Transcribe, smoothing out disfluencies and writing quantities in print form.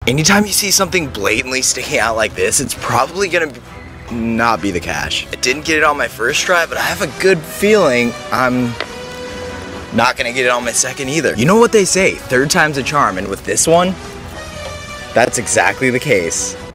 Anytime you see something blatantly sticking out like this, it's probably gonna not be the cash. I didn't get it on my first try, but I have a good feeling I'm not gonna get it on my second either. You know what they say, third time's a charm, and with this one, that's exactly the case.